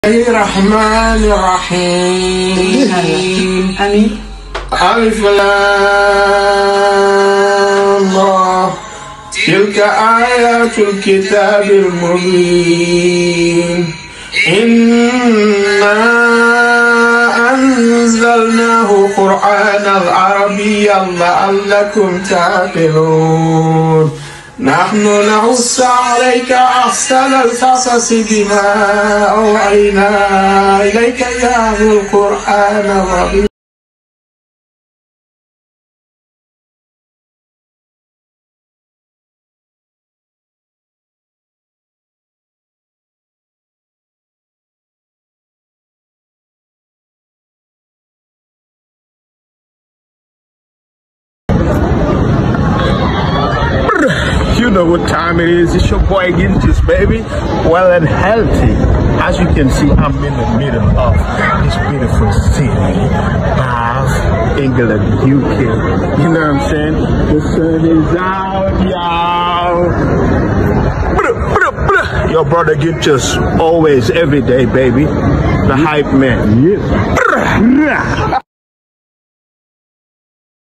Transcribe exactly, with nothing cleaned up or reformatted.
الرحمن الرحيم. آمين. ألف لام را تلك آيات الكتاب المبين إنا أنزلناه قرآنا عربيا لعلكم تعقلون نحن نقص عليك أحسن القصص بما أوحينا إليك هذا القرآن العظيم. You know what time it is. It's your boy Gintus, baby. Well and healthy. As you can see, I'm in the middle of this beautiful city of England, U K. You know what I'm saying? The sun is out, y'all. Your brother Gintus, always, every day, baby. The hype man. Yeah.